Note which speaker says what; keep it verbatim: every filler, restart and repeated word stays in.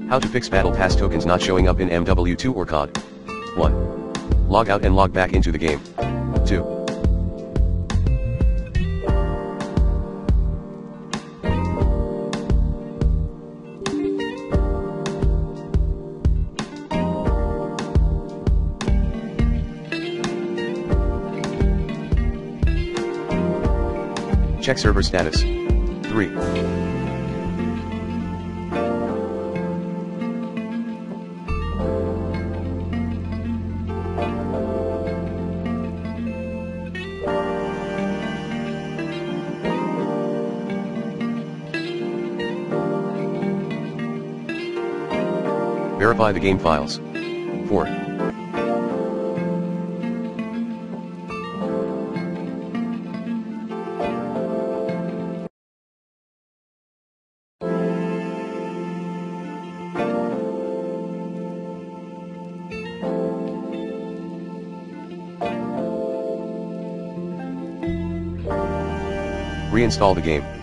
Speaker 1: How to fix Battle Pass tokens not showing up in M W two or C O D. one. Log out and log back into the game. two. Check server status. three. Verify the game files. four. Reinstall the game.